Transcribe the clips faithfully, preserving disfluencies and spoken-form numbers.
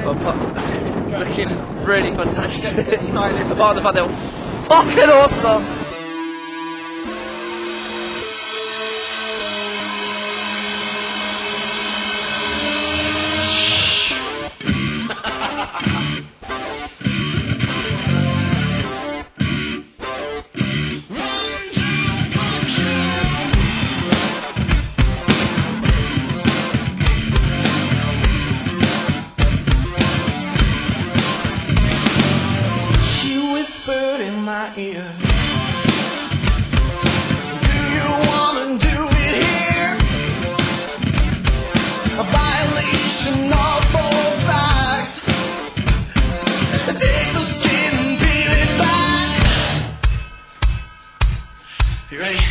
looking really fantastic. Apart from the fact they were fucking awesome. In my ear, do you wanna do it here? A violation of false facts. Take the skin and peel it back. You ready?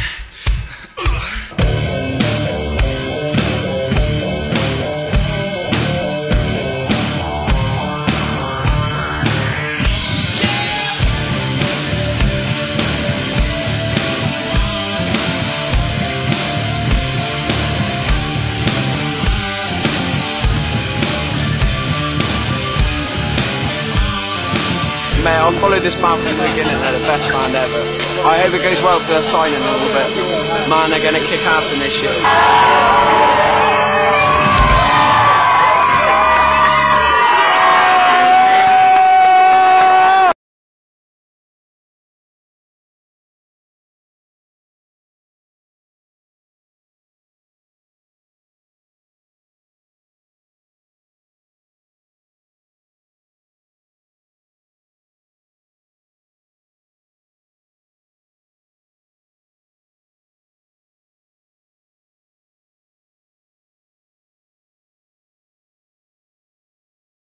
Mate, I'll follow this band from the beginning. They're the best band ever. I hope it goes well for their signing in a little bit. Man, they're going to kick ass in this shit.